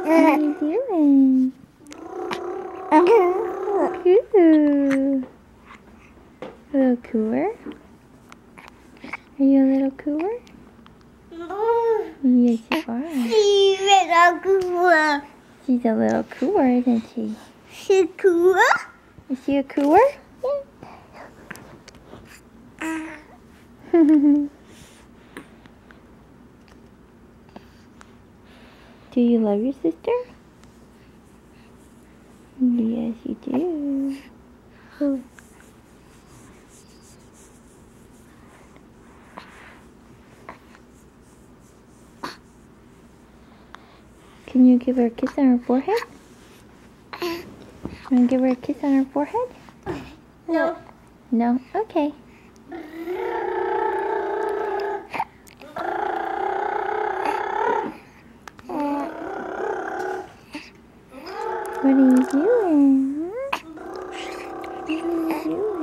What are you doing? Coo. A little cooer? Are you a little cooer? Yes, you are. She's a little cooer, isn't she? She's cool. Is she a cooer? Do you love your sister? Yes, you do. Can you give her a kiss on her forehead? Want to give her a kiss on her forehead? No. No? Okay. What are you doing? What are you doing?